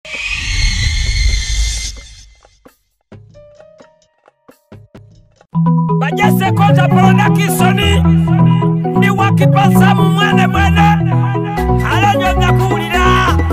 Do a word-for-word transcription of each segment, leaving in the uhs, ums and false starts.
Bajese konta pona kisoni ni wakipasa mwene mwene halanyo ndakulira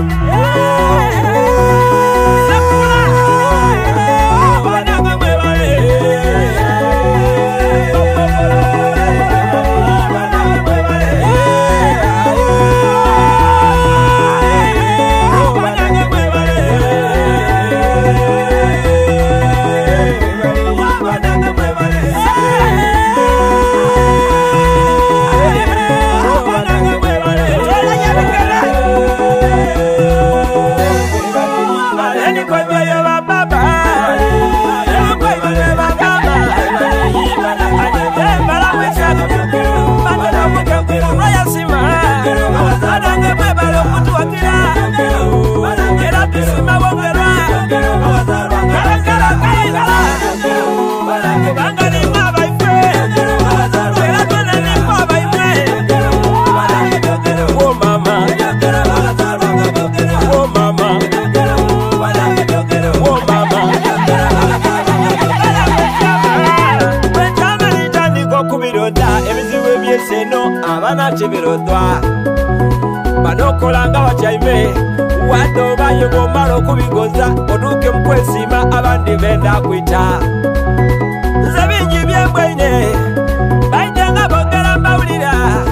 chibirodwa banokolanga wachaime wado bayogo maro kubigoza oduke mkwesima abandi benda kwita zabingi byembwenye baijanga bogera mawulira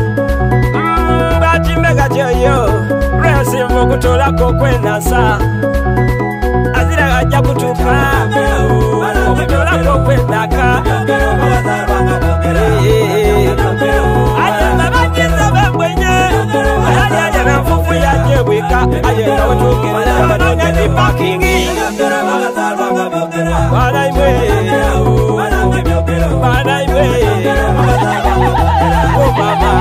bajimega joyo resi mukutola kokwenasa azira gajja kutuka okutola kokwendaka aye na watuke na donya ni parking bana iwe bana iwe oh mama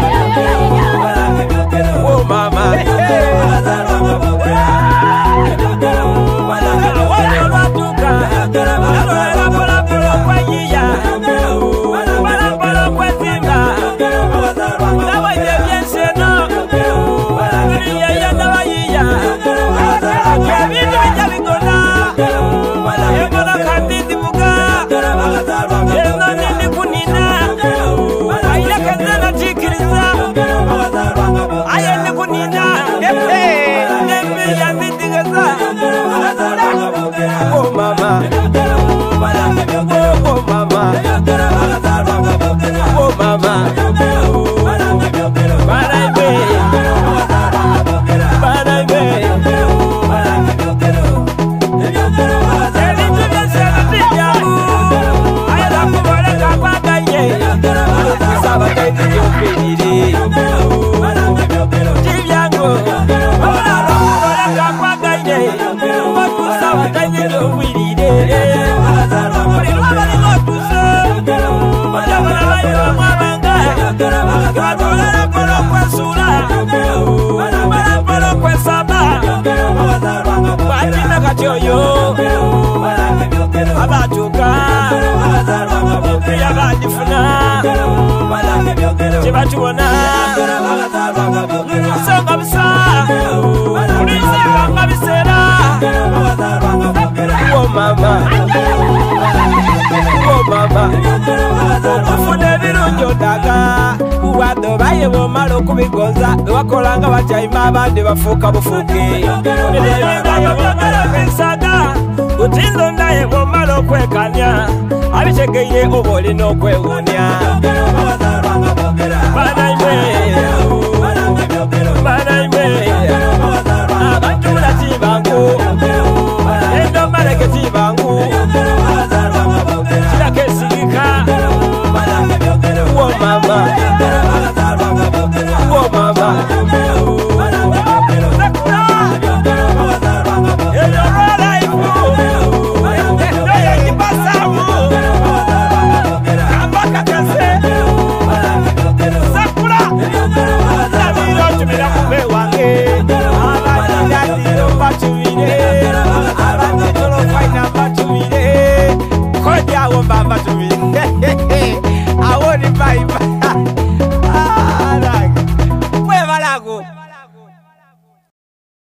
oh mama oh mama oh mama oh mama yo abatuka yabadifuna chibatubona songa bisa ulisanga bisera oh mama oh mama ufune birunjo daga wado baye bo malo kubigoza wakolanga bachaima abandi bafuka bufuke saga utindo ndaye bo malo kwekanya abichegeye oboli no kwewunya bana